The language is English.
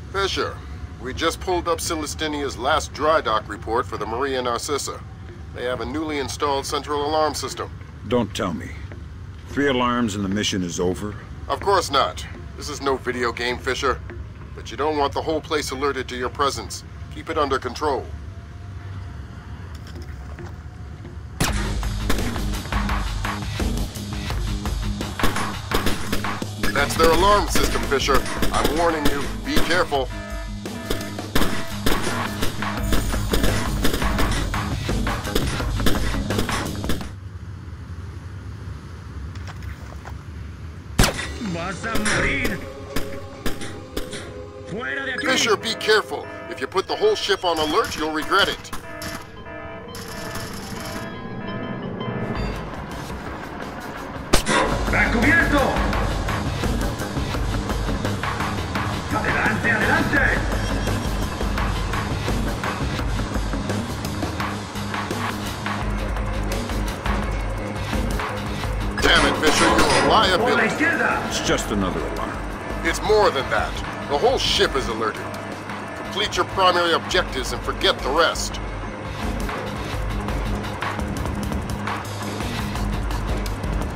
Fisher, we just pulled up Celestinia's last dry dock report for the Maria Narcissa. They have a newly installed central alarm system. Don't tell me. 3 alarms and the mission is over? Of course not. This is no video game, Fisher. But you don't want the whole place alerted to your presence. Keep it under control. That's their alarm system, Fisher. I'm warning you, be careful. Fisher, be careful. If you put the whole ship on alert, you'll regret it. ¡Está cubierto! ¡Adelante, adelante! Damn it, Fisher, you're a ¡Por la liability. izquierda! It's just another alarm. It's more than that. The whole ship is alerted. Complete your primary objectives and forget the rest.